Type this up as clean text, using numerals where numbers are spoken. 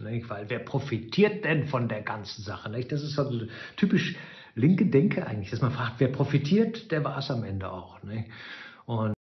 nicht? Weil wer profitiert denn von der ganzen Sache? Nicht? Das ist also typisch linke Denke eigentlich, dass man fragt, wer profitiert, der war es am Ende auch. Nicht? Und